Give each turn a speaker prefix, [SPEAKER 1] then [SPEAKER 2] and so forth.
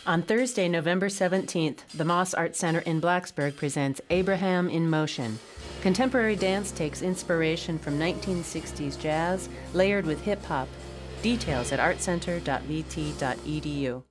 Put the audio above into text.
[SPEAKER 1] On Thursday, November 17th, the Moss Art Center in Blacksburg presents Abraham in Motion. Contemporary dance takes inspiration from 1960s jazz, layered with hip-hop. Details at artcenter.vt.edu.